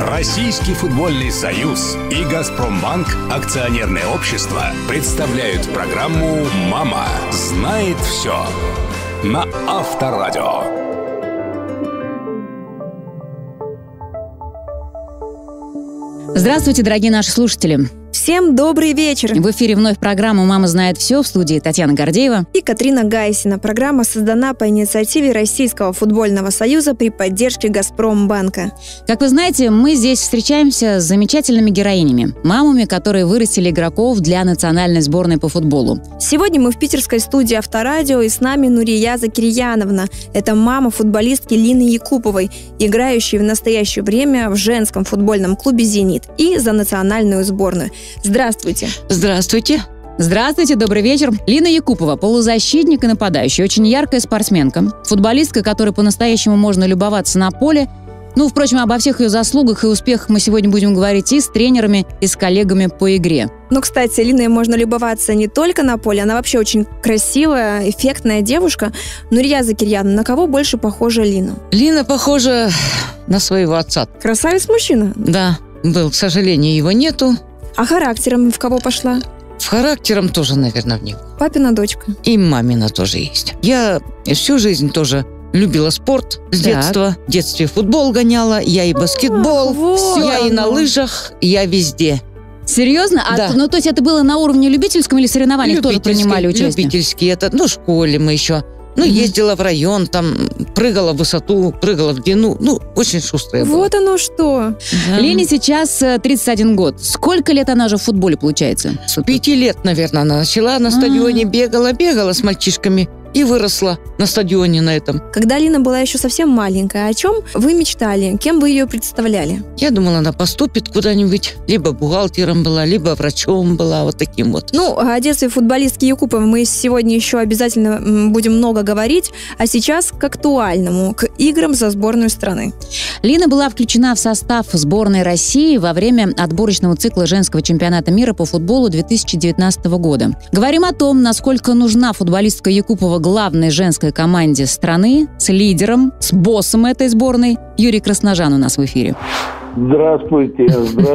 Российский футбольный союз и «Газпромбанк» акционерное общество представляют программу «Мама знает все» на Авторадио. Здравствуйте, дорогие наши слушатели. Всем добрый вечер! В эфире вновь программа «Мама знает все», в студии Татьяна Гордеева и Катрина Гайсина. Программа создана по инициативе Российского футбольного союза при поддержке «Газпромбанка». Как вы знаете, мы здесь встречаемся с замечательными героинями, мамами, которые вырастили игроков для национальной сборной по футболу. Сегодня мы в питерской студии Авторадио, и с нами Нурия Закирьяновна. Это мама футболистки Лины Якуповой, играющей в настоящее время в женском футбольном клубе «Зенит» и за национальную сборную. Здравствуйте. Здравствуйте. Здравствуйте, добрый вечер. Лина Якупова, полузащитник и нападающий, очень яркая спортсменка, футболистка, которой по-настоящему можно любоваться на поле. Впрочем, обо всех ее заслугах и успехах мы сегодня будем говорить и с тренерами, и с коллегами по игре. Кстати, Линой можно любоваться не только на поле, она вообще очень красивая, эффектная девушка. Нурия Закирьяновна, на кого больше похожа Лина? Лина похожа на своего отца. Красавец-мужчина? Да, был, к сожалению, его нету. А характером в кого пошла? В характером тоже, наверное, в него. Папина дочка. И мамина тоже есть. Я всю жизнь тоже любила спорт с детства. В детстве футбол гоняла, я и баскетбол, я и на лыжах, я везде. Серьезно? Да. То есть это было на уровне любительском или соревнований тоже принимали участие? Любительские. Это, в школе мы еще. Ездила в район, там, прыгала в высоту, прыгала в длину. Очень шустрая была. Вот оно что. Да. Лене сейчас 31 год. Сколько лет она уже в футболе, получается? С 5 лет, наверное, она начала на стадионе, бегала с мальчишками. И выросла на стадионе на этом. Когда Лина была еще совсем маленькая, о чем вы мечтали? Кем вы ее представляли? Я думала, она поступит куда-нибудь. Либо бухгалтером была, либо врачом была, вот таким вот. О детстве футболистки Якуповой мы сегодня еще обязательно будем много говорить. А сейчас к актуальному, к играм за сборную страны. Лина была включена в состав сборной России во время отборочного цикла женского чемпионата мира по футболу 2019 года. Говорим о том, насколько нужна футболистка Якупова главной женской команде страны, с лидером, с боссом этой сборной. Юрий Красножан у нас в эфире. Здравствуйте,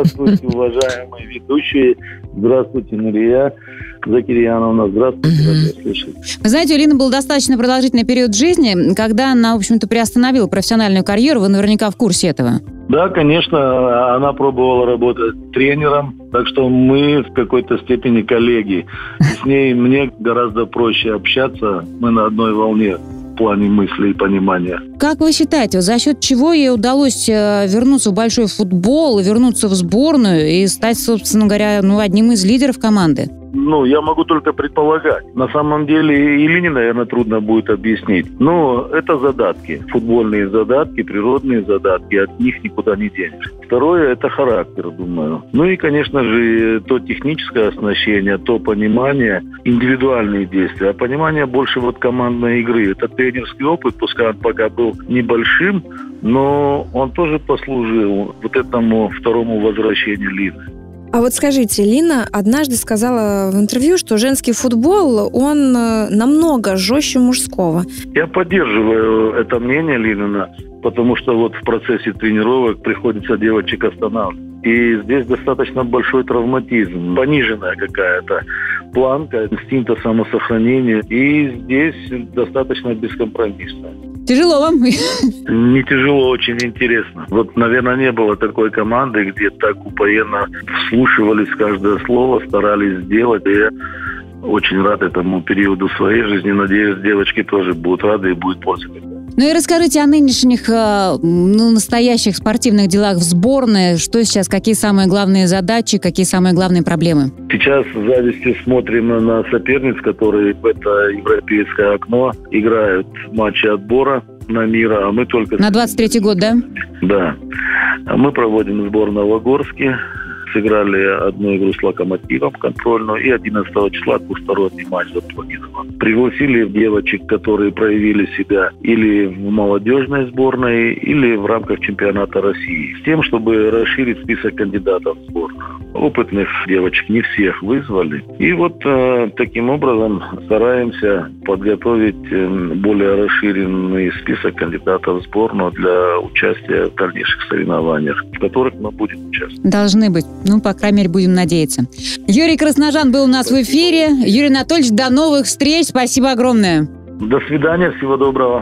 уважаемые ведущие. Здравствуйте, Нурия Закирьяновна. Здравствуйте, радиослушатели. Вы знаете, у Лины был достаточно продолжительный период жизни, когда она, в общем-то, приостановила профессиональную карьеру. Вы наверняка в курсе этого. Да, конечно, она пробовала работать тренером, так что мы в какой-то степени коллеги. И с ней мне гораздо проще общаться, мы на одной волне в плане мысли и понимания. Как вы считаете, за счет чего ей удалось вернуться в большой футбол, вернуться в сборную и стать, собственно говоря, одним из лидеров команды? Я могу только предполагать. На самом деле, Илине, наверное, трудно будет объяснить. Но это задатки. Футбольные задатки, природные задатки. От них никуда не денешь. Второе – это характер, думаю. И, конечно же, то техническое оснащение, то понимание, индивидуальные действия. А понимание больше командной игры. Это тренерский опыт, пускай он пока был небольшим, но он тоже послужил этому второму возвращению Лины. А скажите, Лина однажды сказала в интервью, что женский футбол, он намного жестче мужского. Я поддерживаю это мнение Линина, потому что в процессе тренировок приходится девочек останавливать. И здесь достаточно большой травматизм, пониженная какая-то планка инстинкта самосохранения. И здесь достаточно бескомпромиссно. Тяжело вам? Не тяжело, очень интересно. Наверное, не было такой команды, где так упоенно вслушивались в каждое слово, старались сделать. И я очень рад этому периоду своей жизни. Надеюсь, девочки тоже будут рады и будут пользоваться. И расскажите о нынешних, настоящих спортивных делах в сборной. Что сейчас, какие самые главные задачи, какие самые главные проблемы? Сейчас с завистью смотрим на соперниц, которые в это европейское окно играют матчи отбора на мира, а мы только... На 23-й год, да? Да. Мы проводим сбор в Новогорске. сыграли одну игру с «Локомотивом» контрольную, и 11 числа двусторонний матч запланирован. Пригласили девочек, которые проявили себя или в молодежной сборной, или в рамках чемпионата России, с тем, чтобы расширить список кандидатов в сборную. Опытных девочек не всех вызвали. И вот таким образом стараемся подготовить более расширенный список кандидатов в сборную для участия в дальнейших соревнованиях, в которых мы будем участвовать. Должны быть. Ну, по крайней мере, будем надеяться. Юрий Красножан был у нас в эфире. Юрий Анатольевич, до новых встреч. Спасибо огромное. До свидания. Всего доброго.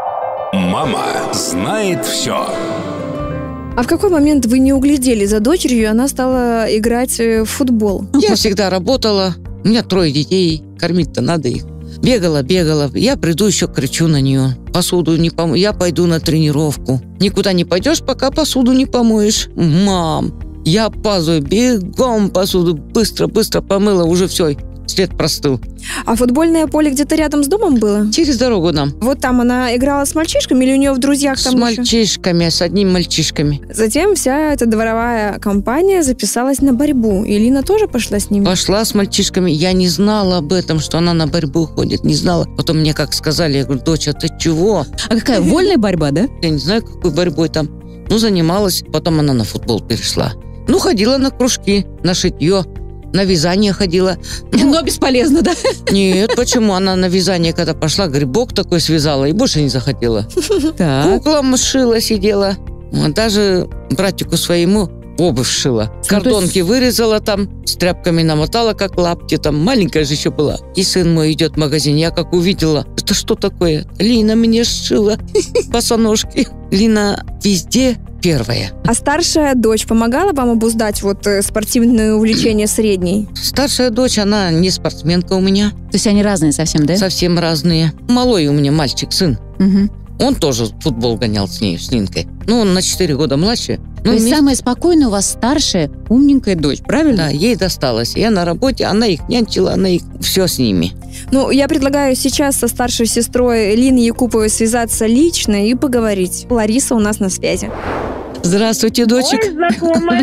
Мама знает все. А в какой момент вы не углядели за дочерью, и она стала играть в футбол? Я всегда работала. У меня 3 детей. Кормить-то надо их. Бегала. Я приду, еще кричу на нее. Посуду не помою. Я пойду на тренировку. Никуда не пойдешь, пока посуду не помоешь. Мам, я опаздываю. Бегом посуду. Быстро помыла. Уже все. След простыл. А футбольное поле где-то рядом с домом было? Через дорогу нам. Вот там она играла с мальчишками или у нее в друзьях там С мальчишками, с одними мальчишками. Затем вся эта дворовая компания записалась на борьбу. И Лина тоже пошла с ними? Пошла с мальчишками. Я не знала об этом, что она на борьбу ходит. Не знала. Потом мне как сказали, я говорю: доча, ты чего? А какая вольная борьба, да? Я не знаю, какой борьбой там. Ну, занималась. Потом она на футбол перешла. Ну, ходила на кружки, на шитье. На вязание ходила. Но бесполезно, да? Нет, почему? Она на вязание, когда пошла, грибок такой связала и больше не захотела. Куклам шила, сидела. Даже братику своему обувь шила. Картонки вырезала там, с тряпками намотала, как лапти. Там маленькая же еще была. И сын мой идет в магазин. Я как увидела, это что такое? Лина мне сшила босоножки. Лина везде первая. А старшая дочь помогала вам обуздать спортивное увлечение средней? Старшая дочь, она не спортсменка у меня. То есть они разные совсем, да? Совсем разные. Малой у меня мальчик, сын. Угу. Он тоже в футбол гонял с ней, с Линкой. Ну, он на 4 года младше. То есть самая спокойная у вас старшая, умненькая дочь, правильно? Да, ей досталось. Я на работе, она их нянчила, она их все с ними. Ну, я предлагаю сейчас со старшей сестрой Лины Якуповой связаться лично и поговорить. Лариса у нас на связи. Здравствуйте, дочек. Ой, знакомая.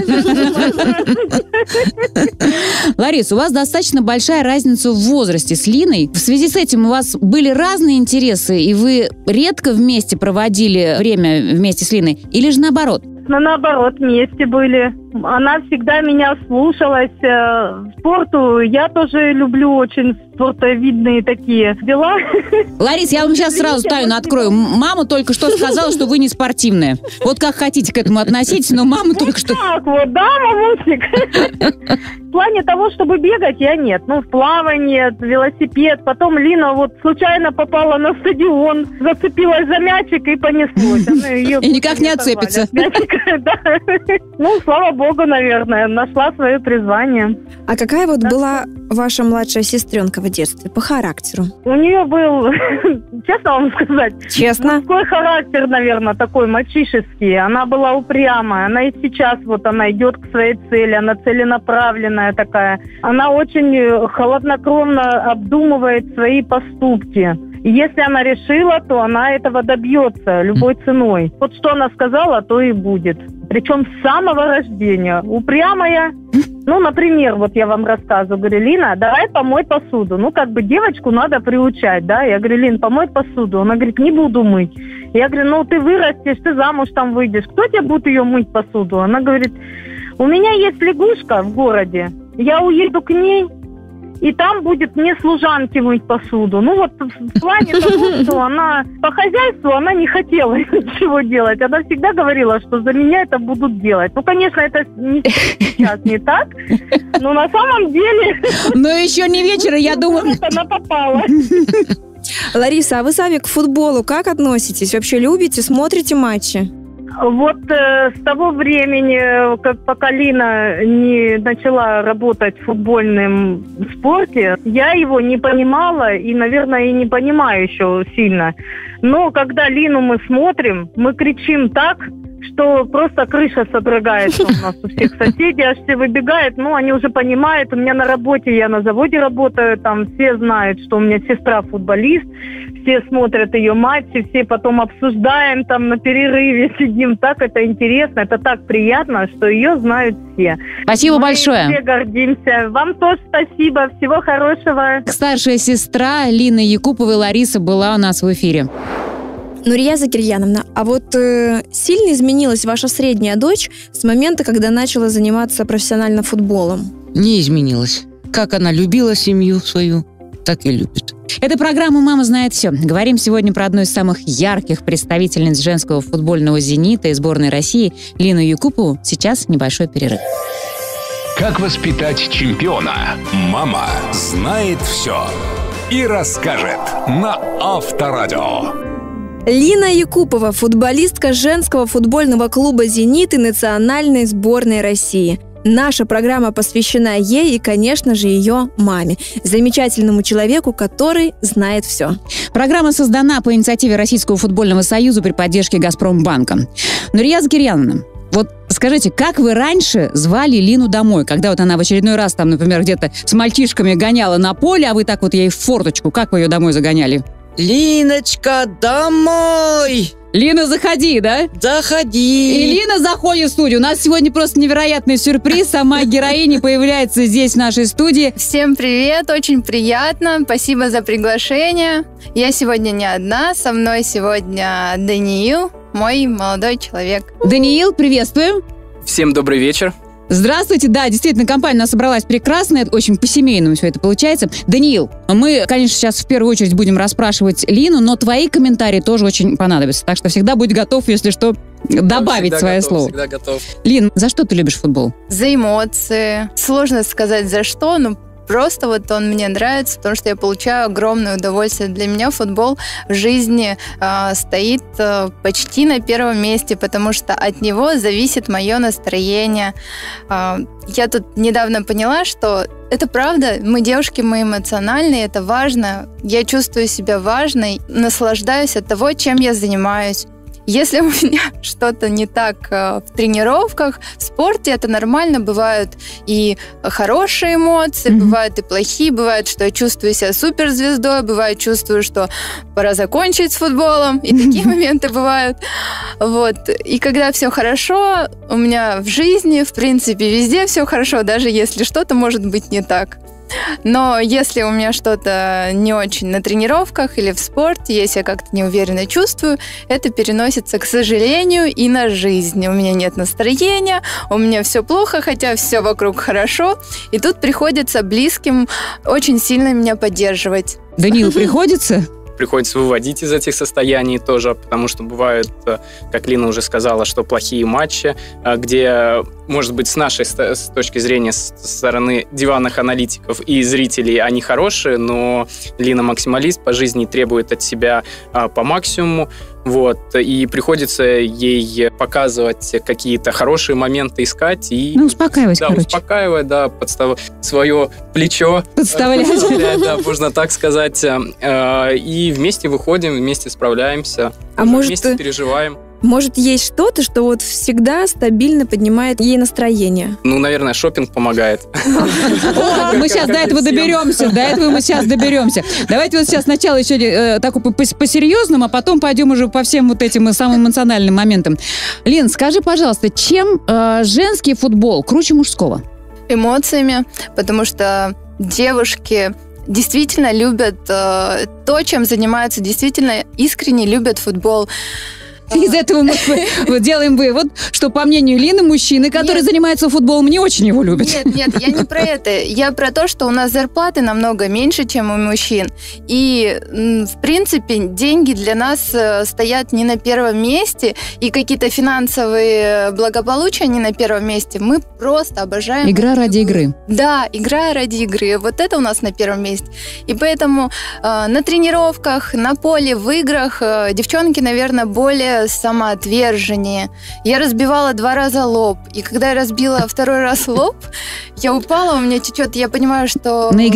Лариса, у вас достаточно большая разница в возрасте с Линой. В связи с этим у вас были разные интересы, и вы редко вместе проводили время вместе с Линой? Или же наоборот? Но наоборот, вместе были. Она всегда меня слушалась. Спорту я тоже люблю очень спортовидные такие дела. Ларис, я вам сейчас сразу тайну открою. Мама только что сказала, что вы не спортивная. Вот как хотите к этому относитесь, но мама только что... Так вот, да, мамусик? В плане того, чтобы бегать, я нет. Ну, в плавание, велосипед. Потом Лина вот случайно попала на стадион, зацепилась за мячик и понеслось. И никак не отцепится. Ну, слава богу, наверное, нашла свое призвание. А какая была ваша младшая сестренка в детстве по характеру? У нее был, честно вам сказать, Честно? мужской характер, наверное, такой мальчишеский. Она была упрямая. Она и сейчас она идет к своей цели. Она целенаправленная такая. Она очень хладнокровно обдумывает свои поступки. И если она решила, то она этого добьется любой ценой. Вот что она сказала, то и будет. Причем с самого рождения. Упрямая. Ну, например, вот я вам рассказываю. Говорю: Лина, давай помой посуду. Ну, девочку надо приучать, да. Я говорю: Лин, помой посуду. Она говорит: не буду мыть. Я говорю: ну, ты вырастешь, ты замуж там выйдешь. Кто тебе будет ее мыть посуду? Она говорит: у меня есть лягушка в городе. Я уеду к ней, и там будет мне служанки мыть посуду. Ну вот в плане того, что она по хозяйству она не хотела ничего делать. Она всегда говорила, что за меня это будут делать. Ну, конечно, это сейчас не так, но на самом деле... Но еще не вечер, я думаю... Она попала. Лариса, а вы сами к футболу как относитесь? Вообще любите, смотрите матчи? Вот с того времени, пока Лина не начала работать в футбольном спорте, я его не понимала и, наверное, и не понимаю еще сильно. Но когда Лину мы смотрим, мы кричим так, что просто крыша содрогается у нас у всех соседей, аж все выбегают, они уже понимают, у меня на работе, я на заводе работаю, там все знают, что у меня сестра футболист, все смотрят ее матчи, все потом обсуждаем, там на перерыве сидим, так это интересно, это так приятно, что ее знают все. Спасибо большое. Мы все гордимся. Вам тоже спасибо, всего хорошего. Старшая сестра Лины Якуповой, Лариса, была у нас в эфире. Нурия Закирьяновна, а вот сильно изменилась ваша средняя дочь с момента, когда начала заниматься профессионально футболом? Не изменилась. Как она любила семью свою, так и любит. Это программа «Мама знает все». Говорим сегодня про одну из самых ярких представительниц женского футбольного «Зенита» и сборной России Лину Якупову. Сейчас небольшой перерыв. Как воспитать чемпиона? Мама знает все и расскажет на Авторадио. Лина Якупова, футболистка женского футбольного клуба «Зенит» и национальной сборной России. Наша программа посвящена ей и, конечно же, ее маме. Замечательному человеку, который знает все. Программа создана по инициативе Российского футбольного союза при поддержке «Газпромбанка». Нурия Закирьяновна, вот скажите, как вы раньше звали Лину домой, когда вот она в очередной раз там, например, где-то с мальчишками гоняла на поле, а вы так вот ей в форточку, как вы ее домой загоняли? Линочка, домой! Лина, заходи, да? Заходи! И Лина заходит в студию. У нас сегодня просто невероятный сюрприз. Сама героиня появляется здесь, в нашей студии. Всем привет, очень приятно. Спасибо за приглашение. Я сегодня не одна, со мной сегодня Даниил, мой молодой человек. Даниил, приветствуем. Всем добрый вечер. Здравствуйте. Да, действительно, компания у нас собралась прекрасная, очень по-семейному все это получается. Даниил, мы, конечно, сейчас в первую очередь будем расспрашивать Лину, но твои комментарии тоже очень понадобятся. Так что всегда будь готов, если что, добавить свое слово. Всегда готов. Лин, за что ты любишь футбол? За эмоции. Сложно сказать за что, но просто вот он мне нравится, потому что я получаю огромное удовольствие. Для меня футбол в жизни стоит почти на первом месте, потому что от него зависит мое настроение. Я тут недавно поняла, что это правда. Мы, девушки, мы эмоциональные, это важно. Я чувствую себя важной, наслаждаюсь от того, чем я занимаюсь. Если у меня что-то не так в тренировках, в спорте, это нормально. Бывают и хорошие эмоции, бывают и плохие. Бывает, что я чувствую себя суперзвездой, бывает, чувствую, что пора закончить с футболом. И такие моменты бывают. Вот. И когда все хорошо, у меня в жизни, в принципе, везде все хорошо, даже если что-то может быть не так. Но если у меня что-то не очень на тренировках или в спорте, если я как-то неуверенно чувствую, это переносится, к сожалению, и на жизнь. У меня нет настроения, у меня все плохо, хотя все вокруг хорошо. И тут приходится близким очень сильно меня поддерживать. Даниил, приходится? Приходится выводить из этих состояний тоже, потому что бывают, как Лина уже сказала, что плохие матчи, где, может быть, с нашей с точки зрения, с стороны диванных аналитиков и зрителей они хорошие, но Лина максималист, по жизни требует от себя по максимуму. Вот, и приходится ей показывать какие-то хорошие моменты, искать и... успокаивать, да, успокаивать, да, свое плечо. Подставлять. Да, можно так сказать. И вместе выходим, вместе справляемся. А может, вместе переживаем. Может, есть что-то, что вот всегда стабильно поднимает ей настроение? Наверное, шопинг помогает. Мы сейчас до этого доберемся. До этого мы сейчас доберемся. Давайте вот сейчас сначала еще так по-серьезному, а потом пойдем уже по всем вот этим самым эмоциональным моментам. Лин, скажи, пожалуйста, чем женский футбол круче мужского? Эмоциями, потому что девушки действительно любят то, чем занимаются, действительно искренне любят футбол. Из этого мы делаем вывод, что, по мнению Лины, мужчины, которые занимаются футболом, не очень его любят. Нет, я не про это. Я про то, что у нас зарплаты намного меньше, чем у мужчин. И, в принципе, деньги для нас стоят не на первом месте, и какие-то финансовые благополучия не на первом месте. Мы просто обожаем... Игра ради игры. Да, игра ради игры. Вот это у нас на первом месте. И поэтому на тренировках, на поле, в играх девчонки, наверное, более самоотверженнее. Я разбивала 2 раза лоб. И когда я разбила 2-й раз лоб, я упала, у меня течет, я понимаю, что... На игре?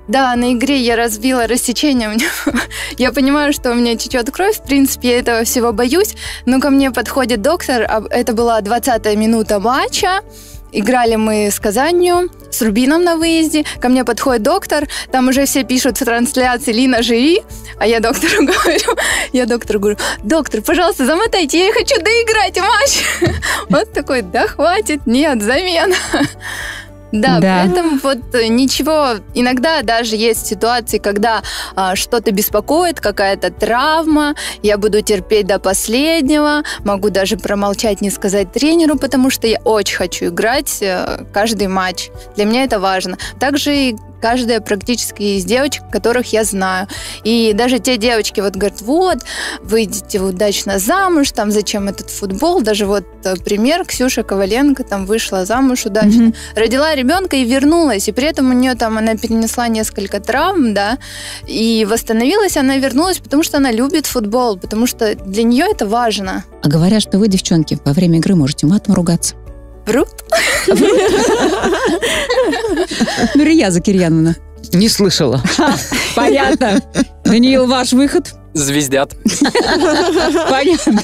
Да, на игре я разбила рассечение. Я понимаю, что у меня течет кровь. В принципе, я этого всего боюсь. Но ко мне подходит доктор. Это была 20-я минута матча. Играли мы с Казанью, с Рубином на выезде. Ко мне подходит доктор. Там уже все пишут в трансляции: «Лина, живи». А я доктору говорю: доктор, пожалуйста, замотайте, я хочу доиграть матч. Вот такой: да хватит, нет, замена. Да, поэтому вот ничего, иногда даже есть ситуации, когда что-то беспокоит, какая-то травма, я буду терпеть до последнего, могу даже промолчать, не сказать тренеру, потому что я очень хочу играть каждый матч. Для меня это важно. Также и каждая практически из девочек, которых я знаю. И даже те девочки вот говорят: вот, выйдите удачно замуж, там, зачем этот футбол? Даже вот пример, Ксюша Коваленко там вышла замуж удачно, родила ребенка и вернулась, и при этом у нее там, она перенесла несколько травм, да, и восстановилась, она вернулась, потому что она любит футбол, потому что для нее это важно. А говорят, что вы, девчонки, во время игры можете матом ругаться. Врут? Нурия Закирьяновна. Не слышала. Понятно. Даниил, ваш выход? Звездят. Понятно.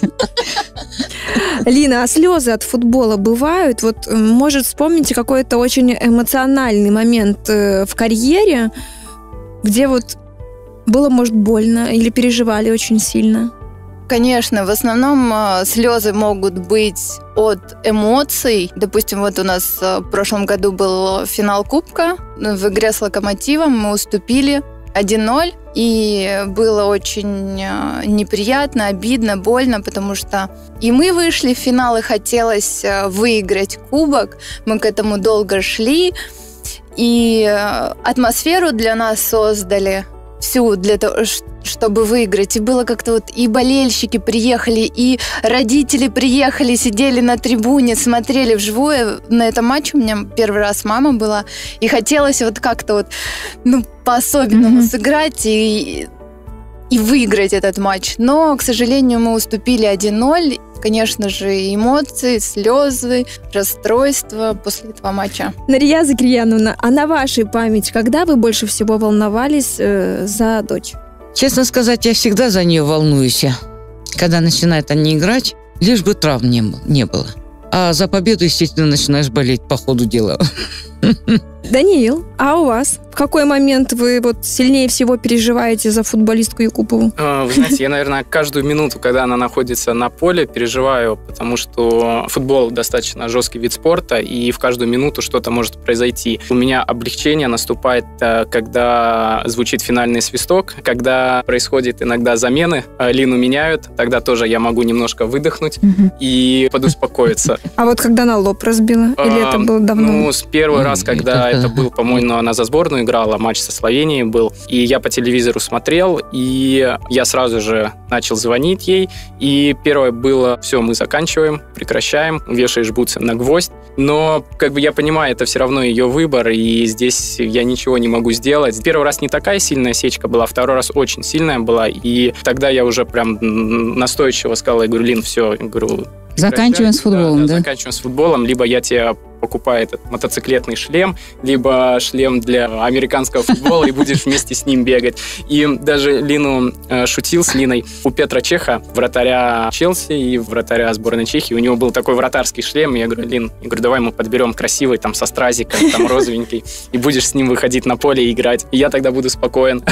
Лина, а слезы от футбола бывают? Вот, может, вспомните какой-то очень эмоциональный момент в карьере, где вот было, может, больно или переживали очень сильно? Конечно, в основном слезы могут быть от эмоций. Допустим, вот у нас в прошлом году был финал Кубка в игре с Локомотивом, мы уступили 1-0, и было очень неприятно, обидно, больно, потому что и мы вышли в финал, и хотелось выиграть кубок, мы к этому долго шли, и атмосферу для нас создали всю для того, чтобы выиграть. И было как-то вот и болельщики приехали, и родители приехали, сидели на трибуне, смотрели вживую. На этом матче у меня первый раз мама была, и хотелось вот как-то вот, по-особенному сыграть и выиграть этот матч. Но, к сожалению, мы уступили 1-0. Конечно же, эмоции, слезы, расстройства после этого матча. Нурия Закирьяновна, а на вашей памяти, когда вы больше всего волновались за дочь? Честно сказать, я всегда за нее волнуюсь. Когда начинают они играть, лишь бы травм не было. А за победу, естественно, начинаешь болеть по ходу дела. Даниил, а у вас? В какой момент вы вот сильнее всего переживаете за футболистку Якупову? Вы знаете, я, наверное, каждую минуту, когда она находится на поле, переживаю, потому что футбол достаточно жесткий вид спорта, и в каждую минуту что-то может произойти. У меня облегчение наступает, когда звучит финальный свисток, когда происходят иногда замены, Лину меняют, тогда тоже я могу немножко выдохнуть и подуспокоиться. А вот когда она лоб разбила? Или это было давно? С первый раз, когда это был, по-моему, она за сборную играла, матч со Словенией был, и я по телевизору смотрел, и я сразу же начал звонить ей, и первое было: все, мы заканчиваем, прекращаем, вешаешь бутсы на гвоздь, но я понимаю, это все равно ее выбор, и здесь я ничего не могу сделать. Первый раз не такая сильная сечка была, второй раз очень сильная была, и тогда я уже прям настойчиво сказал, я говорю: Лин, все, заканчиваем с футболом, да? Заканчиваем с футболом, либо я тебе покупаю этот мотоциклетный шлем, либо шлем для американского футбола, и будешь вместе с ним бегать. И даже Лину шутил с Линой. У Петра Чеха, вратаря Челси и вратаря сборной Чехии, у него был такой вратарский шлем, и я говорю: Лин, давай мы подберем красивый, там, со стразиком, там, розовенький, и будешь с ним выходить на поле и играть. И я тогда буду спокоен.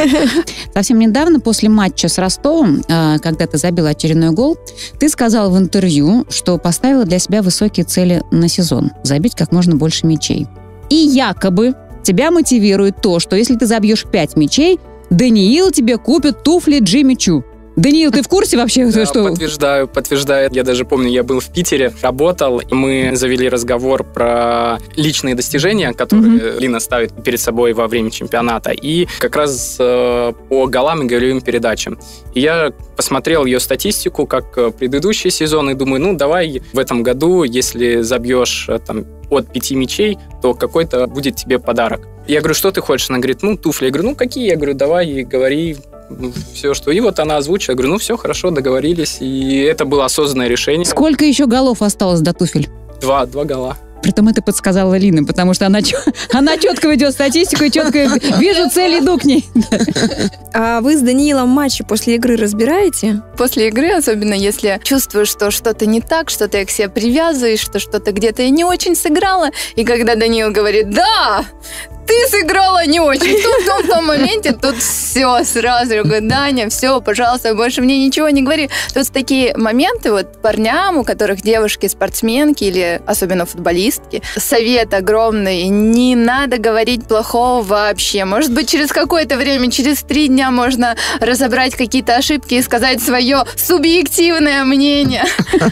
Совсем недавно, после матча с Ростовом, когда ты забил очередной гол, ты сказал в интервью, что поставила для себя высокие цели на сезон. Забить как можно больше мячей. И якобы тебя мотивирует то, что если ты забьешь 5 мячей, Даниил тебе купит туфли Джимми Чу. Даниил, ты в курсе вообще, да, что... Подтверждаю. Я даже помню, я был в Питере, работал, и мы завели разговор про личные достижения, которые Лина ставит перед собой во время чемпионата, и как раз по голам и голевым передачам. И я посмотрел ее статистику, как предыдущий сезон, и думаю, давай в этом году, если забьешь там от 5 мячей, то какой-то будет тебе подарок. Я говорю: что ты хочешь? Она говорит: туфли. Я говорю: какие? Я говорю: давай, говори. Все, что... И вот она озвучила. Я говорю: все, хорошо, договорились. И это было осознанное решение. Сколько еще голов осталось до туфель? 2 гола. Притом это подсказала Лина, потому что она четко ведет статистику и четко вижу цель, иду к ней. А вы с Даниилом матчи после игры разбираете? После игры, особенно если чувствуешь, что что-то не так, что ты к себе привязываешь, что что-то где-то не очень сыграла, и когда Даниил говорит: да, ты сыграла не очень. В том моменте тут все сразу. Я говорю: Даня, все, пожалуйста, больше мне ничего не говори. Тут такие моменты вот парням, у которых девушки спортсменки или особенно футболистки, совет огромный: не надо говорить плохого вообще. Может быть, через какое-то время, через 3 дня можно разобрать какие-то ошибки и сказать свое субъективное мнение.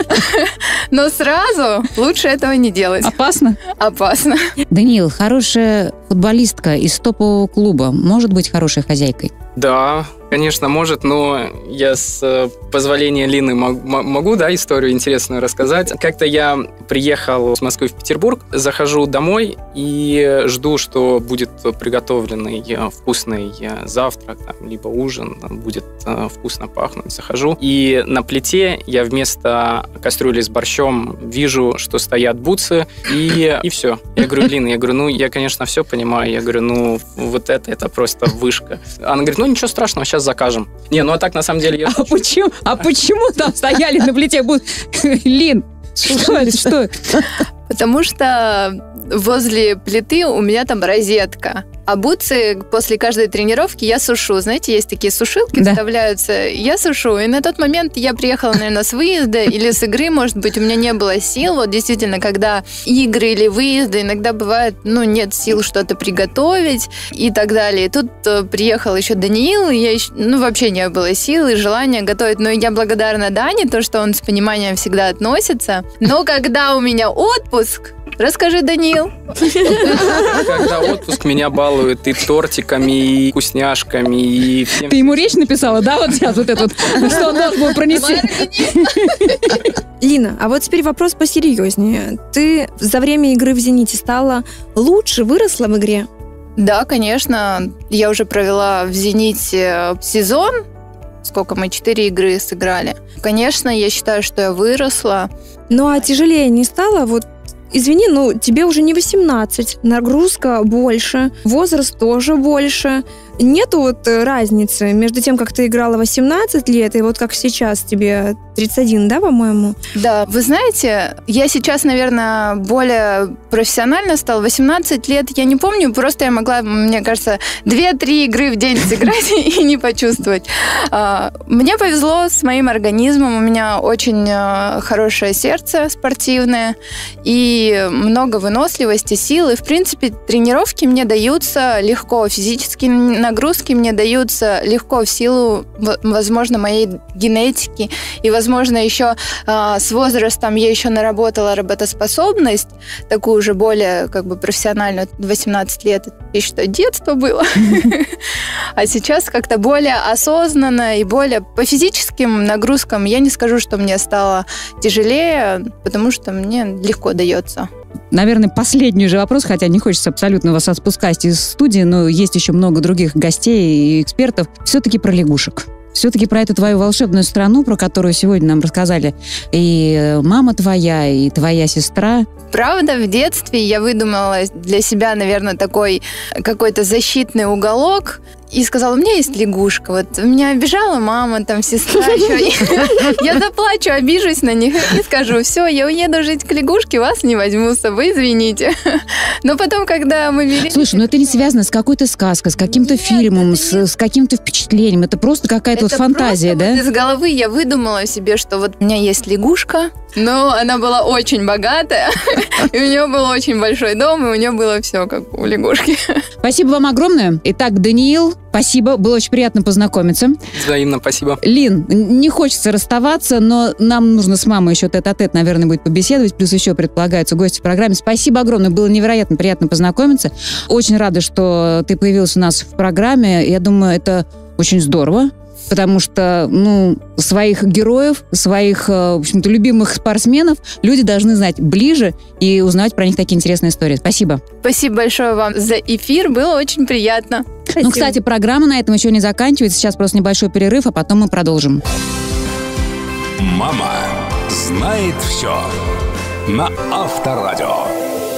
Но сразу лучше этого не делать. Опасно? Опасно. Даниил, хорошая футболистка из топового клуба может быть хорошей хозяйкой? Да, конечно, может, но я с позволения Лины могу, историю интересную рассказать. Как-то я приехал с Москвы в Петербург, захожу домой и жду, что будет приготовленный вкусный завтрак, либо ужин, будет вкусно пахнуть. Захожу, и на плите я вместо кастрюли с борщом вижу, что стоят бутсы, и все. Я говорю: Лина, я, конечно, все понимаю. Я говорю, вот это просто вышка. Она говорит: ничего страшного, сейчас закажем. А так, на самом деле... Почему там стояли на плите бутсы? Лин, что? Потому что возле плиты у меня там розетка. А бутсы после каждой тренировки я сушу. Знаете, есть такие сушилки, вставляются. Я сушу. И на тот момент я приехала, наверное, с выезда или с игры, может быть, у меня не было сил. Вот действительно, когда игры или выезды, иногда бывает, нет сил что-то приготовить и так далее. И тут приехал еще Даниил, и вообще не было сил и желания готовить. Но я благодарна Дане, то, что он с пониманием всегда относится. Но когда у меня отпуск, расскажи, Даниил. Когда отпуск, меня балуют и тортиками, и вкусняшками, и всем. Ты ему речь написала, да, вот сейчас вот этот, что он должен был пронести? Лина, а вот теперь вопрос посерьезнее. Ты за время игры в «Зените» стала лучше, выросла в игре? Да, конечно. Я уже провела в «Зените» сезон. Сколько мы? 4 игры сыграли. Конечно, я считаю, что я выросла. А тяжелее не стало? Вот извини, тебе уже не 18, нагрузка больше, возраст тоже больше. Нету разницы между тем, как ты играла 18 лет, и вот как сейчас тебе 31, да, по-моему? Да, вы знаете, я сейчас, наверное, более профессионально стала. 18 лет, я не помню, просто я могла, мне кажется, 2-3 игры в день сыграть и не почувствовать. Мне повезло с моим организмом, у меня очень хорошее сердце спортивное и много выносливости, силы. В принципе, тренировки мне даются легко, физические нагрузки мне даются легко в силу, возможно, моей генетики. И, возможно, еще с возрастом я еще наработала работоспособность, такую уже более профессиональную, 18 лет. Я считаю, детство было. А сейчас как-то более осознанно и более по физическим нагрузкам я не скажу, что мне стало тяжелее, потому что мне легко дается. Наверное, последний же вопрос, хотя не хочется абсолютно вас отпускать из студии, но есть еще много других гостей и экспертов. Все-таки про лягушек. Все-таки про эту твою волшебную страну, про которую сегодня нам рассказали и мама твоя, и твоя сестра. Правда, в детстве я выдумала для себя, наверное, такой какой-то защитный уголок и сказала: у меня есть лягушка. Вот меня обижала мама, там, сестра еще. Я заплачу, обижусь на них и скажу: все, я уеду жить к лягушке, вас не возьму с собой, извините. Но потом, когда мы вели... Слушай, это не связано с какой-то сказкой, с каким-то фильмом, с каким-то впечатлением. Это просто какая-то фантазия, да? Из головы я выдумала себе, что вот у меня есть лягушка, но она была очень богатая, и у нее был очень большой дом, и у нее было все как у лягушки. Спасибо вам огромное. Итак, Даниил, спасибо, было очень приятно познакомиться. Взаимно, спасибо. Лин, не хочется расставаться, но нам нужно с мамой еще тет-а-тет, наверное, будет побеседовать, плюс еще предполагаются гости в программе. Спасибо огромное, было невероятно приятно познакомиться. Очень рада, что ты появился у нас в программе. Я думаю, это очень здорово, потому что, своих героев, своих, в общем-то, любимых спортсменов люди должны знать ближе и узнавать про них такие интересные истории. Спасибо. Спасибо большое вам за эфир, было очень приятно. Спасибо. Кстати, программа на этом еще не заканчивается. Сейчас просто небольшой перерыв, а потом мы продолжим. Мама знает все на Авторадио.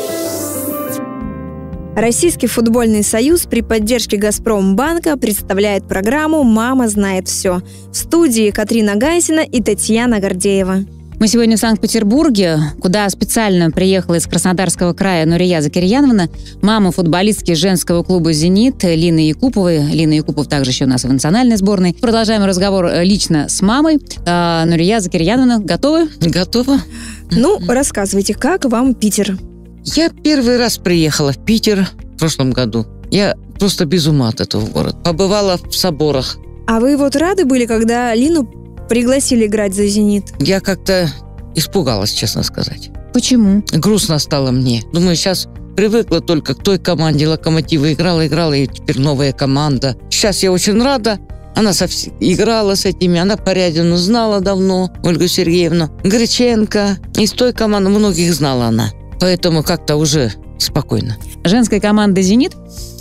Российский футбольный союз при поддержке «Газпромбанка» представляет программу «Мама знает все». В студии Катрина Гайсина и Татьяна Гордеева. Мы сегодня в Санкт-Петербурге, куда специально приехала из Краснодарского края Нурия Закирьяновна, мама футболистки женского клуба «Зенит» Лины Якуповой. Лина Якупов также еще у нас в национальной сборной. Продолжаем разговор лично с мамой. Нурия Закирьяновна, готовы? Готова. Ну, рассказывайте, как вам Питер? Я первый раз приехала в Питер в прошлом году. Я просто без ума от этого города. Побывала в соборах. А вы вот рады были, когда Лину пригласили играть за «Зенит»? Я как-то испугалась, честно сказать. Почему? Грустно стало мне. Думаю, сейчас привыкла только к той команде. «Локомотива» играла, и теперь новая команда. Сейчас я очень рада. Она играла с этими, она Порядину знала давно, Ольгу Сергеевну, Греченко. Из той команды многих знала она. Поэтому как-то уже спокойно. Женская команда «Зенит»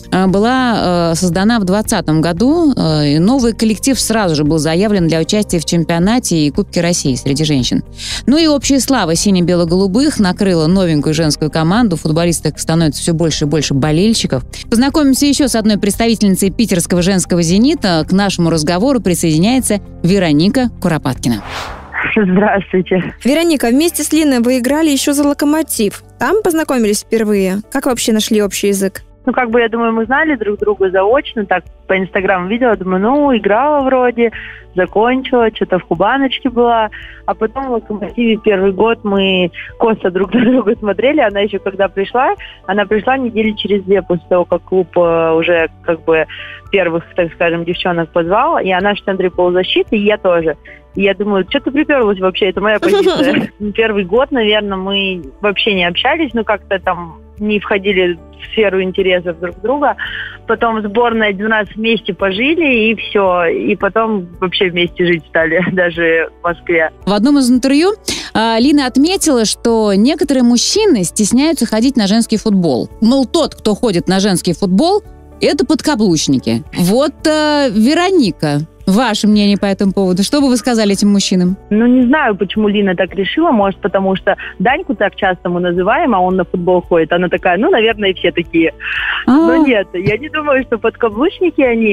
была создана в 2020 году. И новый коллектив сразу же был заявлен для участия в чемпионате и Кубке России среди женщин. Ну и общая слава сине-бело-голубых накрыла новенькую женскую команду. Футболисток становится все больше и больше болельщиков. Познакомимся еще с одной представительницей питерского женского «Зенита». К нашему разговору присоединяется Вероника Куропаткина. Здравствуйте. Вероника, вместе с Линой вы играли еще за «Локомотив». Там познакомились впервые. Как вообще нашли общий язык? Ну, я думаю, мы знали друг друга заочно, так по Инстаграму видела, думаю, играла вроде, закончила, что-то в Кубаночке была, а потом в «Локомотиве» первый год мы косо друг на друга смотрели, она еще когда пришла, она пришла недели через 2 после того, как клуб уже первых, так скажем, девчонок позвал, и она в центре полузащиты, и я тоже. И я думаю, что ты приперлась вообще, это моя позиция. Первый год, наверное, мы вообще не общались, как-то там не входили в сферу интересов друг друга. Потом сборная 12 вместе пожили, и все. И потом вообще вместе жить стали, даже в Москве. В одном из интервью Лина отметила, что некоторые мужчины стесняются ходить на женский футбол. Мол, тот, кто ходит на женский футбол, это подкаблучники. Вот, Вероника, ваше мнение по этому поводу? Что бы вы сказали этим мужчинам? Не знаю, почему Лина так решила. Может, потому что Даньку так часто мы называем, а он на футбол ходит. Она такая, наверное, все такие. Но нет, я не думаю, что подкаблучники они.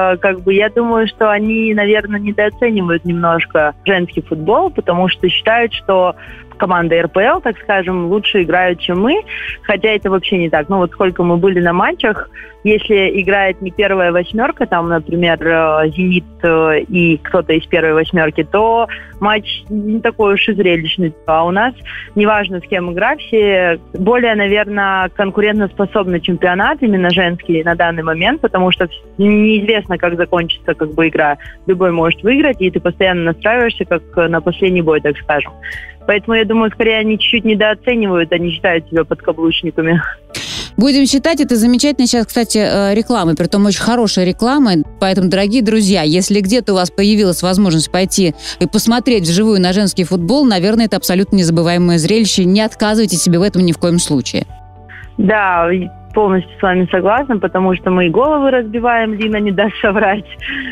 Я думаю, что они, наверное, недооценивают немножко женский футбол, потому что считают, что команда РПЛ, так скажем, лучше играют, чем мы. Хотя это вообще не так. Сколько мы были на матчах, если играет не первая восьмерка, там, например, «Зенит» и кто-то из первой восьмерки, то матч не такой уж и зрелищный. А у нас, неважно, с кем играть, все более, наверное, конкурентоспособный чемпионат, именно женский на данный момент, потому что неизвестно, как закончится игра. Любой может выиграть, и ты постоянно настраиваешься, как на последний бой, так скажем. Поэтому, я думаю, скорее они чуть-чуть недооценивают, они считают себя подкаблучниками. Будем считать это замечательной сейчас, кстати, рекламой, притом очень хорошей рекламой. Поэтому, дорогие друзья, если где-то у вас появилась возможность пойти и посмотреть вживую на женский футбол, наверное, это абсолютно незабываемое зрелище. Не отказывайте себе в этом ни в коем случае. Да, полностью с вами согласна, потому что мы и головы разбиваем, Лина не даст соврать.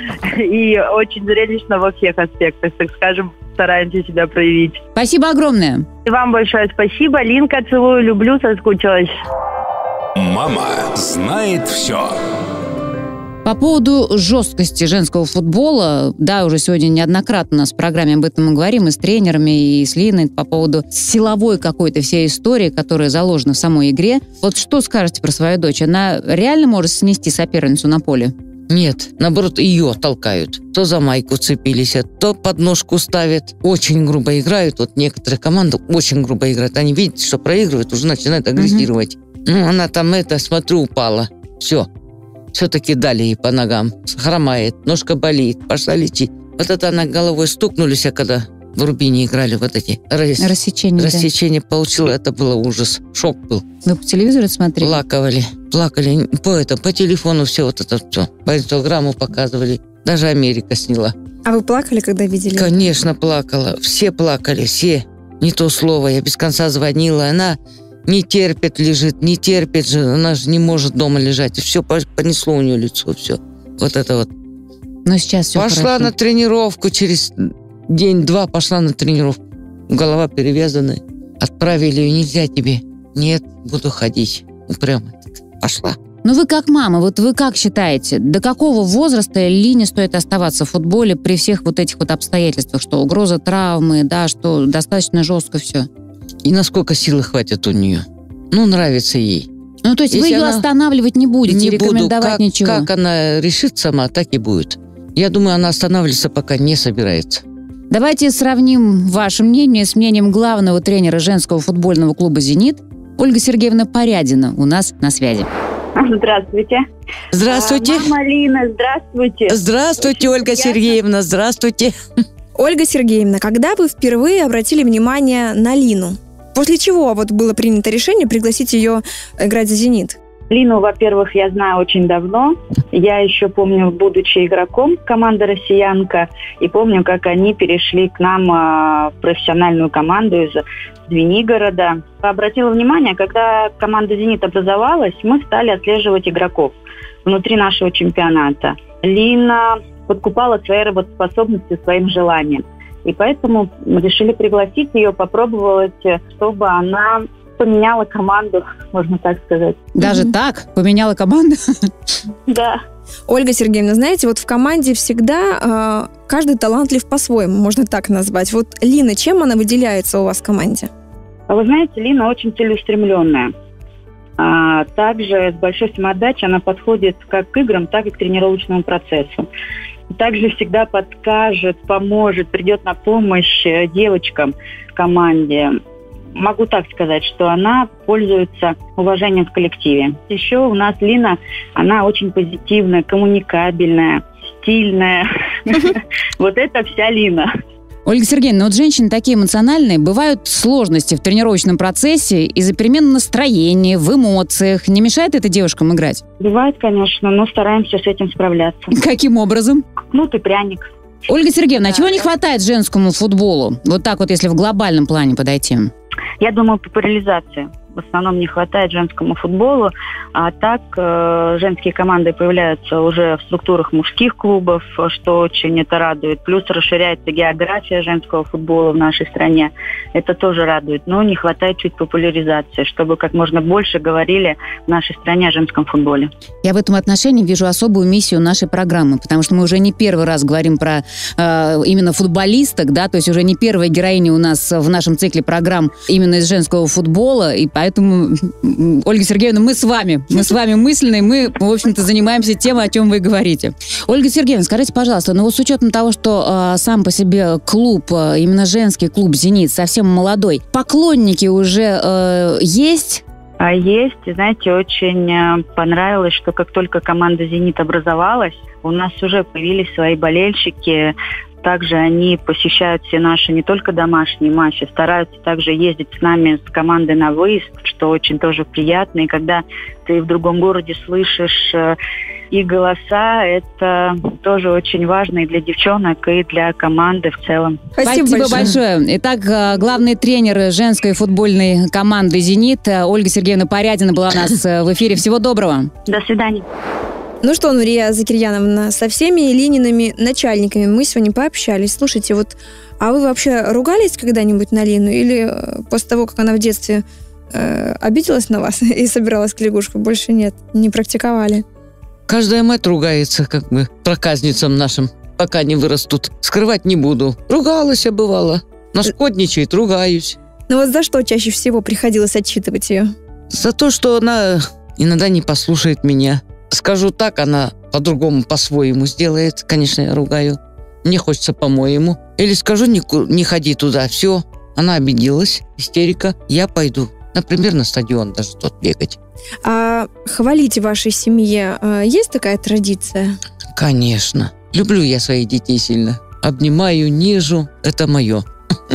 И очень зрелищно во всех аспектах, так скажем, стараемся себя проявить. Спасибо огромное. И вам большое спасибо. Линка, целую, люблю, соскучилась. Мама знает все. По поводу жесткости женского футбола, да, уже сегодня неоднократно у нас в программе об этом мы говорим и с тренерами, и с Линой, по поводу силовой какой-то всей истории, которая заложена в самой игре. Вот что скажете про свою дочь? Она реально может снести соперницу на поле? Нет, наоборот, ее толкают. То за майку цепились, то подножку ставят. Очень грубо играют. Вот некоторые команды очень грубо играют. Они видят, что проигрывают, уже начинают агрессировать. Она там смотрю, упала. Все-таки дали ей по ногам. Хромает, ножка болит, пошла лечить. Вот это она головой стукнулись, когда в Рубине играли вот эти рассечения получила. Это было ужас. Шок был. Вы по телевизору смотрели? Плакали. По телефону все по Инстаграму показывали. Даже Америка сняла. А вы плакали, когда видели? Конечно, плакала. Все плакали, все. Не то слово. Я без конца звонила. Она не терпит, лежит, не терпит же. Она же не может дома лежать. И все понесло у нее лицо, все. Вот это вот. Но сейчас все пошла хорошо. На тренировку через день-два, пошла на тренировку. Голова перевязанная. Отправили ее, нельзя тебе. Нет, буду ходить. Упрямо. пошла. Ну вы как мама, вот вы как считаете, до какого возраста Лине стоит оставаться в футболе при всех вот этих вот обстоятельствах, что угроза травмы, да, что достаточно жестко все? И насколько силы хватит у нее? Ну, нравится ей. Ну, то есть вы ее останавливать не будете, не рекомендовать буду. ничего? Как она решит сама, так и будет. Я думаю, она останавливаться пока не собирается. Давайте сравним ваше мнение с мнением главного тренера женского футбольного клуба «Зенит». Ольга Сергеевна Порядина у нас на связи. Здравствуйте. Здравствуйте. Мама Лина, здравствуйте. Здравствуйте, очень Ольга Сергеевна, здравствуйте. Ольга Сергеевна, когда вы впервые обратили внимание на Лину? После чего вот было принято решение пригласить ее играть за «Зенит»? Лину, во-первых, я знаю очень давно. Я еще помню, будучи игроком команды «Россиянка», и помню, как они перешли к нам в профессиональную команду из Звенигорода. Обратила внимание, когда команда «Зенит» образовалась, мы стали отслеживать игроков внутри нашего чемпионата. Лина подкупала своей работоспособностью, своим желанием. И поэтому мы решили пригласить ее, попробовать, чтобы она поменяла команду, можно так сказать. Даже так? Поменяла команду? Да. Ольга Сергеевна, знаете, вот в команде всегда каждый талантлив по-своему, можно так назвать. Вот Лина, чем она выделяется у вас в команде? Вы знаете, Лина очень целеустремленная. Также с большой самоотдачей она подходит как к играм, так и к тренировочному процессу. Также всегда подскажет, поможет, придет на помощь девочкам в команде. Могу так сказать, что она пользуется уважением в коллективе. Еще у нас Лина, она очень позитивная, коммуникабельная, стильная. Вот это вся Лина. Ольга Сергеевна, вот женщины такие эмоциональные, бывают сложности в тренировочном процессе из-за перемен настроения, в эмоциях. Не мешает это девушкам играть? Бывает, конечно, но стараемся с этим справляться. Каким образом? Кнут и пряник. Ольга Сергеевна, а чего не хватает женскому футболу? Вот так вот, если в глобальном плане подойти. Я думаю, популяризация. В основном не хватает женскому футболу, а так женские команды появляются уже в структурах мужских клубов, что очень это радует. Плюс расширяется география женского футбола в нашей стране. Это тоже радует. Но не хватает чуть популяризации, чтобы как можно больше говорили в нашей стране о женском футболе. Я в этом отношении вижу особую миссию нашей программы, потому что мы уже не первый раз говорим про именно футболисток, да, то есть уже не первая героиня у нас в нашем цикле программ именно из женского футбола, и поэтому, Ольга Сергеевна, мы с вами мысленные, мы, в общем-то, занимаемся тем, о чем вы говорите. Ольга Сергеевна, скажите, пожалуйста, ну вот с учетом того, что сам по себе клуб, именно женский клуб «Зенит», совсем молодой, поклонники уже есть? Есть. Знаете, очень понравилось, что как только команда «Зенит» образовалась, у нас уже появились свои болельщики. Также они посещают все наши не только домашние матчи, стараются также ездить с нами, с командой на выезд, что очень тоже приятно. И когда ты в другом городе слышишь их голоса, это тоже очень важно и для девчонок, и для команды в целом. Спасибо большое. Итак, главный тренер женской футбольной команды «Зенит» Ольга Сергеевна Порядина была у нас в эфире. Всего доброго. До свидания. Ну что, Нурия Закирьяновна, со всеми Линиными начальниками мы сегодня пообщались. Слушайте, вот, а вы вообще ругались когда-нибудь на Лину? Или после того, как она в детстве обиделась на вас и собиралась к лягушку, больше нет, не практиковали? Каждая мать ругается, как бы, проказницам нашим, пока не вырастут. Скрывать не буду. Ругалась я, бывало. Нашкодничает, ругаюсь. Ну вот за что чаще всего приходилось отчитывать ее? За то, что она иногда не послушает меня. Скажу так, она по-другому, по-своему сделает. Конечно, я ругаю. Мне хочется по-моему. Или скажу, не ходи туда. Все, она обиделась, истерика. Я пойду, например, на стадион даже тот бегать. А хвалить в вашей семье есть такая традиция? Конечно. Люблю я своих детей сильно. Обнимаю, нежу. Это мое.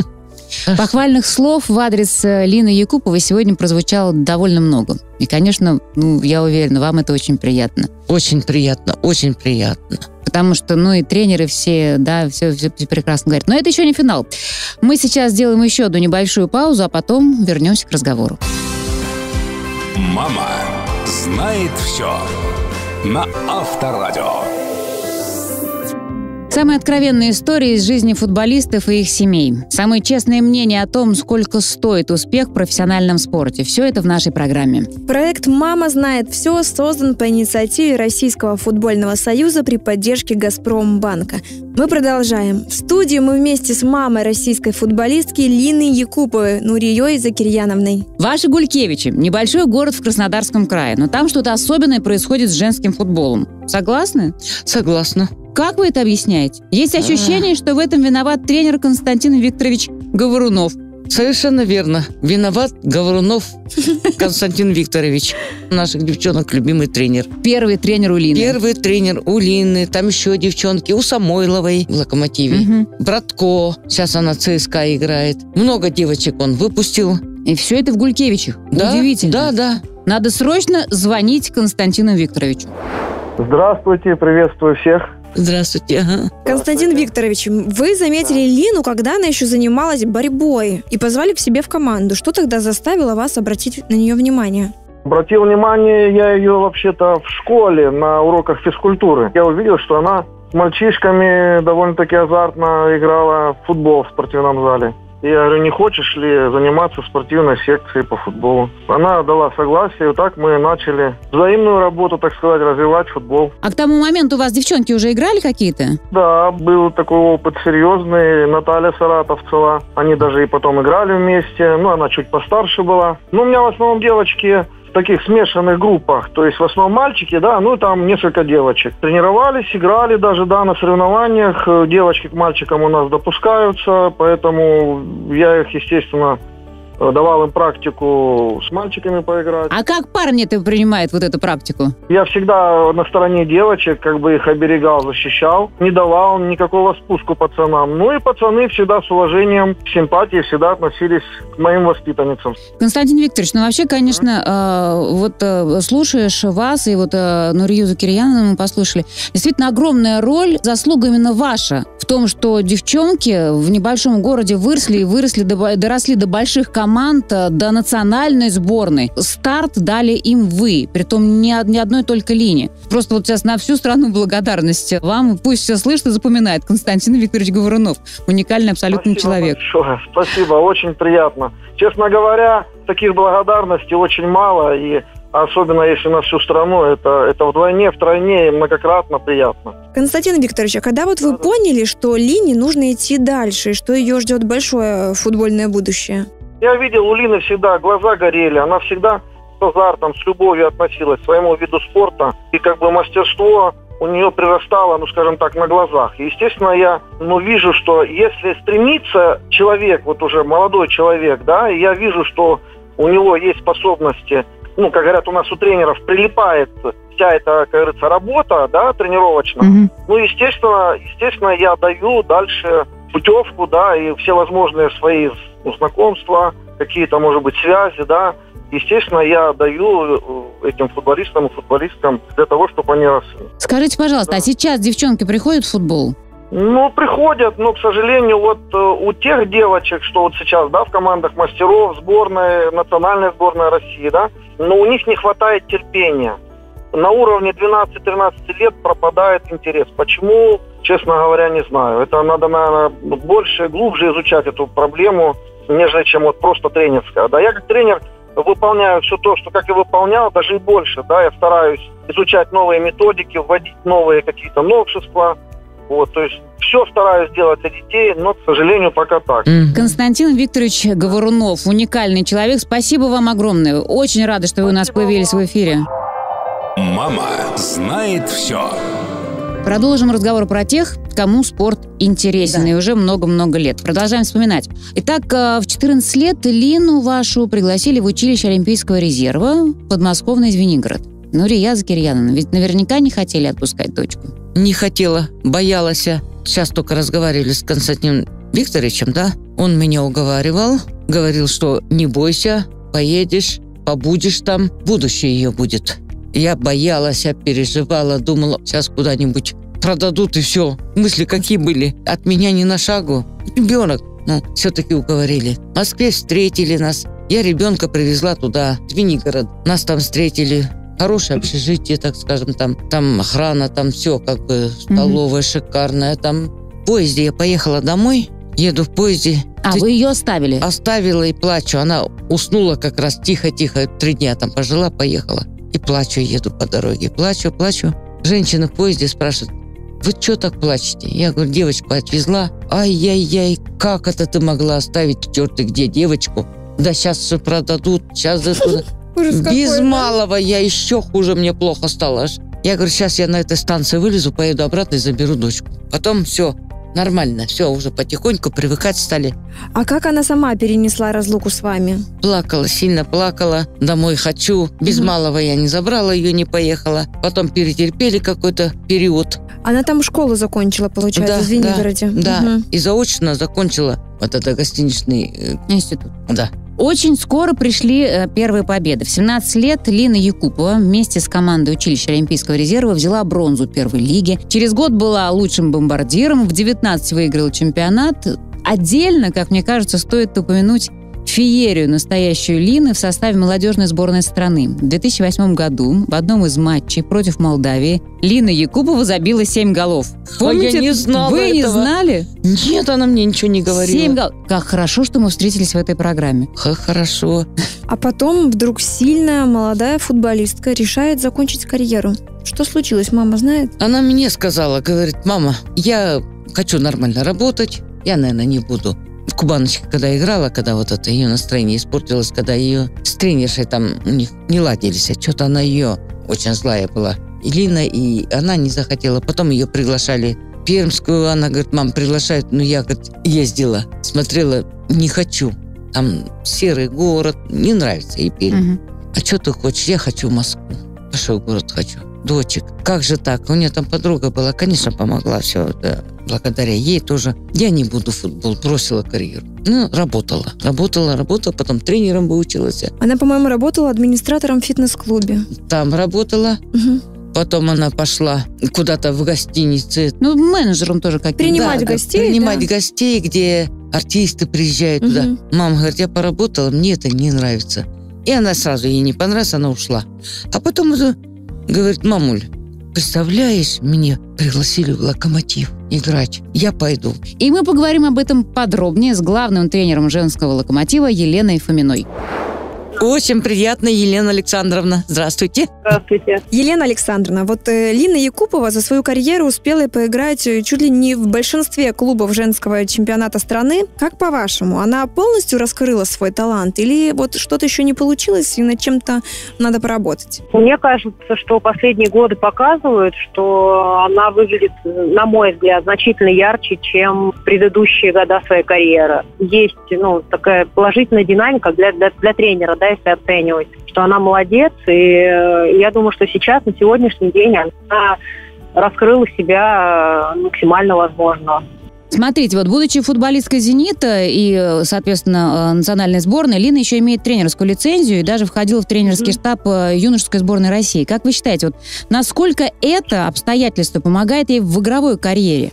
Похвальных слов в адрес Лины Якуповой сегодня прозвучало довольно много. И, конечно, я уверена, вам это очень приятно. Очень приятно, очень приятно. Потому что, и тренеры все, да, все прекрасно говорят. Но это еще не финал. Мы сейчас сделаем еще одну небольшую паузу, а потом вернемся к разговору. Мама знает все на Авторадио. Самые откровенные истории из жизни футболистов и их семей. Самые честные мнения о том, сколько стоит успех в профессиональном спорте. Все это в нашей программе. Проект «Мама знает все» создан по инициативе Российского футбольного союза при поддержке «Газпромбанка». Мы продолжаем. В студии мы вместе с мамой российской футболистки Лины Якуповой, Нурией Закирьяновной. Ваши Гулькевичи – небольшой город в Краснодарском крае, но там что-то особенное происходит с женским футболом. Согласны? Согласна. Как вы это объясняете? Есть ощущение, что в этом виноват тренер Константин Викторович Говорунов. Совершенно верно. Виноват Говорунов Константин Викторович. Наших девчонок любимый тренер. Первый тренер у Лины. Первый тренер у Лины. Там еще девчонки. У Самойловой в «Локомотиве». Братко. Сейчас она в ЦСКА играет. Много девочек он выпустил. И все это в Гулькевичах. Да? Удивительно. Да. Надо срочно звонить Константину Викторовичу. Здравствуйте, приветствую всех. Здравствуйте. Ага. Константин Викторович, вы заметили Лину, когда она еще занималась борьбой, и позвали к себе в команду. Что тогда заставило вас обратить на нее внимание? Обратил внимание я ее вообще-то в школе на уроках физкультуры. Я увидел, что она с мальчишками довольно-таки азартно играла в футбол в спортивном зале. Я говорю, не хочешь ли заниматься спортивной секцией по футболу? Она дала согласие, и так мы начали взаимную работу, так сказать, развивать футбол. А к тому моменту у вас девчонки уже играли какие-то? Да, был такой опыт серьезный. Наталья Саратовцева. Они даже и потом играли вместе. Она чуть постарше была. У меня в основном девочки в таких смешанных группах. То есть в основном мальчики, да, там несколько девочек. Тренировались, играли даже, да, на соревнованиях. Девочки к мальчикам у нас допускаются, поэтому я их, естественно, давал им практику с мальчиками поиграть. А как парни-то принимают вот эту практику? Я всегда на стороне девочек, их оберегал, защищал. Не давал никакого спуску пацанам. И пацаны всегда с уважением, с симпатией всегда относились к моим воспитанницам. Константин Викторович, вообще, конечно, слушаешь вас и Нурию Закирьяновну мы послушали. Действительно, огромная роль, заслуга именно ваша в том, что девчонки в небольшом городе доросли до больших команд, до национальной сборной. Старт дали им вы, притом не одной только Лине. Просто сейчас на всю страну благодарность вам. Пусть все слышат и запоминает. Константин Викторович Говорунов. Уникальный абсолютно человек. Большое. Спасибо, очень приятно. Честно говоря, таких благодарностей очень мало, и особенно если на всю страну, это вдвойне, втройне и многократно приятно. Константин Викторович, а когда вы поняли, что Лине нужно идти дальше, и что ее ждет большое футбольное будущее? Я видел, у Лины всегда глаза горели, она всегда с азартом, с любовью относилась к своему виду спорта. И мастерство у нее прирастало, скажем так, на глазах. И, естественно, я вижу, что если стремится человек, уже молодой человек, да, и я вижу, что у него есть способности, как говорят у нас у тренеров, прилипает вся эта, как говорится, работа, да, тренировочная. Естественно, я даю дальше путевку, да, и все возможные свои знакомства, какие-то, может быть, связи, да. Естественно, я даю этим футболистам и футболисткам для того, чтобы они росли. Скажите, пожалуйста, а сейчас девчонки приходят в футбол? Приходят, но, к сожалению, у тех девочек, что сейчас, да, в командах мастеров, сборной, национальной сборной России, да, у них не хватает терпения. На уровне 12-13 лет пропадает интерес. Почему, честно говоря, не знаю. Это надо, наверное, больше, глубже изучать эту проблему, нежели чем просто тренерская. Да, я как тренер выполняю все то, что как и выполнял, даже и больше. Да, я стараюсь изучать новые методики, вводить новые какие-то новшества. То есть все стараюсь делать для детей, но, к сожалению, пока так. Константин Викторович Говорунов, уникальный человек. Спасибо вам огромное. Очень рада, что вы у нас появились в эфире. Мама знает все. Продолжим разговор про тех, кому спорт интересен, и уже много-много лет. Продолжаем вспоминать. Итак, в 14 лет Лину вашу пригласили в училище Олимпийского резерва подмосковный Звенигород. Нурия Закирьяновна, ведь наверняка не хотели отпускать дочку. Не хотела, боялась. Сейчас только разговаривали с Константином Викторовичем, да? Он меня уговаривал, говорил, что не бойся, поедешь, побудешь там, будущее ее будет. Я боялась, переживала, думала, сейчас куда-нибудь продадут и все. Мысли какие были? От меня ни на шагу. Ребенок. Все-таки уговорили. В Москве встретили нас. Я ребенка привезла туда, в Звенигород. Нас там встретили. хорошее общежитие, так скажем, там охрана, там все как бы столовая шикарная. Там в поезде я поехала домой, еду в поезде. Вы ее оставили? Оставила и плачу. Она уснула как раз тихо-тихо, 3 дня там пожила, поехала. И плачу, еду по дороге, плачу. Женщина в поезде спрашивает: вы что так плачете? Я говорю: девочку отвезла. Ай-яй-яй, как это ты могла оставить, черт ты где, девочку? Да сейчас все продадут, сейчас это... Без малого я еще хуже, мне плохо стало. Я говорю: сейчас я на этой станции вылезу, поеду обратно и заберу дочку. Потом все, нормально, все, уже потихоньку привыкать стали. А как она сама перенесла разлуку с вами? Плакала, сильно плакала, домой хочу. Без малого я не забрала ее, не поехала. Потом перетерпели какой-то период. Она там школу закончила, получается, в Звенигороде. Да, и заочно закончила вот это гостиничный институт. Да. Очень скоро пришли первые победы. В 17 лет Лина Якупова вместе с командой училища Олимпийского резерва взяла бронзу первой лиги. Через год была лучшим бомбардиром. В 19 выиграла чемпионат. Отдельно, как мне кажется, стоит упомянуть феерию настоящую Лины в составе молодежной сборной страны. В 2008 году в одном из матчей против Молдавии Лина Якупова забила 7 голов. Помните? Я не знала Вы этого. не знали? Нет, она мне ничего не говорила. 7 голов. Как хорошо, что мы встретились в этой программе. Хорошо. А потом вдруг сильная молодая футболистка решает закончить карьеру. Что случилось, мама знает? Она мне сказала, говорит: мама, я хочу нормально работать, я, наверное, не буду. Кубаночка, когда играла, когда вот это ее настроение испортилось, когда ее с тренершей там у них не ладились, а что-то она ее очень злая была. Лина, и она не захотела. Потом ее приглашали в Пермскую, она говорит: мам, приглашают. Я, говорит, ездила, смотрела, не хочу. Там серый город, не нравится ей Пермь. А что ты хочешь? Я хочу в Москву. Большой город хочу. Дочек, как же так? У нее там подруга была, конечно, помогла, все, да. Благодаря ей тоже. Я не буду футбол, бросила карьеру. Работала, потом тренером выучилась. Она, по-моему, работала администратором в фитнес-клубе. Там работала. Потом она пошла куда-то в гостинице. Менеджером тоже каким-то. Принимать гостей, принимать гостей, где артисты приезжают туда. Мама говорит: я поработала, мне это не нравится. И она сразу, ей не понравилось, она ушла. А потом говорит: мамуль, представляешь, меня пригласили в «Локомотив» играть. Я пойду. И мы поговорим об этом подробнее с главным тренером женского «Локомотива» Еленой Фоминой. Очень приятно, Елена Александровна. Здравствуйте. Здравствуйте. Елена Александровна, вот Лина Якупова за свою карьеру успела поиграть чуть ли не в большинстве клубов женского чемпионата страны. Как по-вашему, она полностью раскрыла свой талант или вот что-то еще не получилось и над чем-то надо поработать? Мне кажется, что последние годы показывают, что она выглядит, на мой взгляд, значительно ярче, чем предыдущие года своей карьеры. Есть, такая положительная динамика для тренера, если оценивать, что она молодец, и я думаю, что сейчас, на сегодняшний день, она раскрыла себя максимально возможно. Смотрите, вот будучи футболисткой «Зенита» и, соответственно, национальной сборной, Лина еще имеет тренерскую лицензию и даже входила в тренерский штаб юношеской сборной России. Как вы считаете, вот насколько это обстоятельство помогает ей в игровой карьере?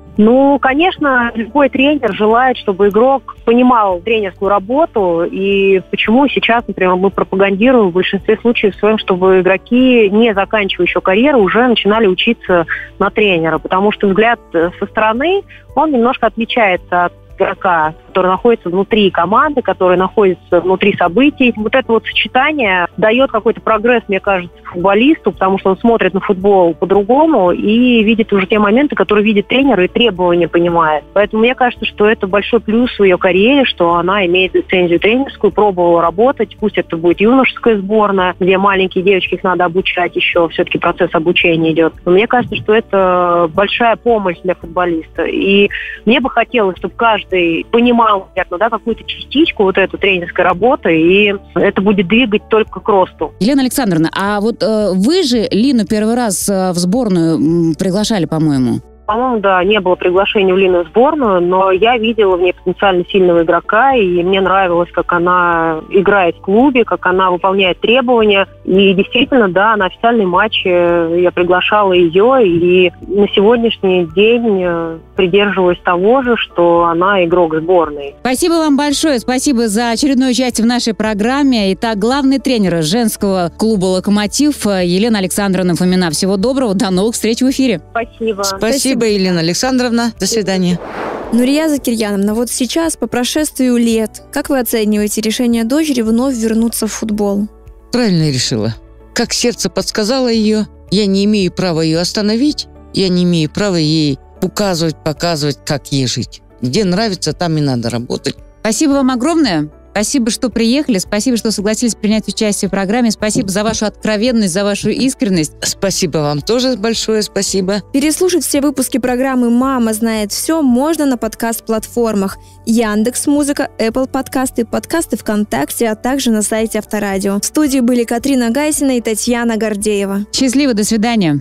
Конечно, любой тренер желает, чтобы игрок понимал тренерскую работу, и почему сейчас, например, мы пропагандируем в большинстве случаев своем, чтобы игроки, не заканчивая еще карьеру, уже начинали учиться на тренера, потому что взгляд со стороны, он немножко отличается от игрока, который находится внутри команды, который находится внутри событий. Вот это вот сочетание дает какой-то прогресс, мне кажется, футболисту, потому что он смотрит на футбол по-другому и видит уже те моменты, которые видит тренер, и требования понимает. Поэтому мне кажется, что это большой плюс в ее карьере, что она имеет лицензию тренерскую, пробовала работать, пусть это будет юношеская сборная, где маленькие девочки, их надо обучать еще, все-таки процесс обучения идет. Но мне кажется, что это большая помощь для футболиста. И мне бы хотелось, чтобы каждый понимал, наверное, какую-то частичку вот эту тренерской работы, и это будет двигать только к росту. Елена Александровна, а вот вы же Лину первый раз в сборную приглашали, по-моему? По-моему, да, не было приглашения в Лину в сборную, но я видела в ней потенциально сильного игрока, и мне нравилось, как она играет в клубе, как она выполняет требования. И действительно, да, на официальный матч я приглашала ее, и на сегодняшний день придерживаюсь того же, что она игрок сборной. Спасибо вам большое, спасибо за очередное участие в нашей программе. Итак, главный тренер женского клуба «Локомотив» Елена Александровна Фомина. Всего доброго, до новых встреч в эфире. Спасибо. Спасибо, Елена Александровна. До свидания. Нурия Закирьяновна, вот сейчас, по прошествию лет, как вы оцениваете решение дочери вновь вернуться в футбол? Правильно решила. Как сердце подсказало ее, я не имею права ее остановить, я не имею права ей указывать, показывать, как ей жить. Где нравится, там и надо работать. Спасибо вам огромное. Спасибо, что приехали, спасибо, что согласились принять участие в программе, спасибо за вашу откровенность, за вашу искренность. Спасибо вам тоже большое, спасибо. Переслушать все выпуски программы «Мама знает все» можно на подкаст-платформах Яндекс.Музыка, Apple подкасты, подкасты ВКонтакте, а также на сайте Авторадио. В студии были Катрина Гайсина и Татьяна Гордеева. Счастливо, до свидания.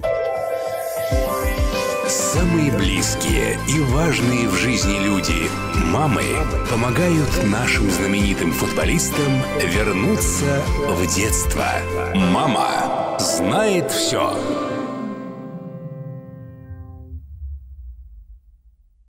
Самые близкие и важные в жизни люди, мамы, помогают нашим знаменитым футболистам вернуться в детство. Мама знает все.